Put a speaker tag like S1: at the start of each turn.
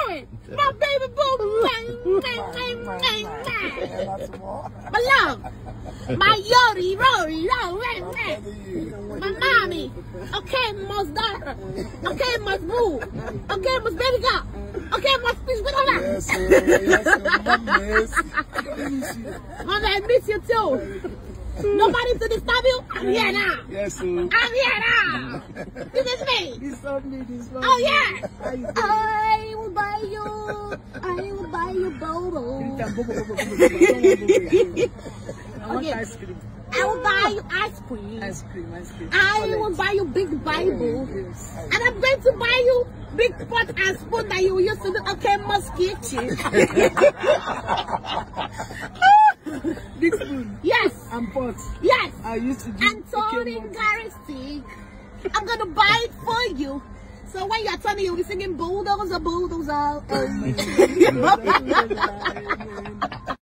S1: doing? My baby boo. My love. My Yori, Rory, my mommy. Okay, most daughter. Okay, most boo. Okay, most baby girl. Okay, most speech with her.
S2: Yes, sir. Yes,
S1: Mama, I miss you too. Nobody to disturb you? I'm here now.
S2: yes, sir.
S1: I'm here now. This is me.
S2: This one.
S1: Oh, yeah. I will buy you. I will buy you Bobo.
S2: I want ice cream.
S1: I will buy you ice cream.
S2: Ice cream.
S1: I will buy you big Bible.
S2: Yes.
S1: And I'm going to buy you big pot and spoon that you used to do. Okay, Must Kitchen.
S2: Big spoon.
S1: Yes.
S2: And pot.
S1: Yes.
S2: I used to do.
S1: And turning Gary stick. I'm going to buy it for you. So when you're turning, you'll be singing bulldozer, bulldozer.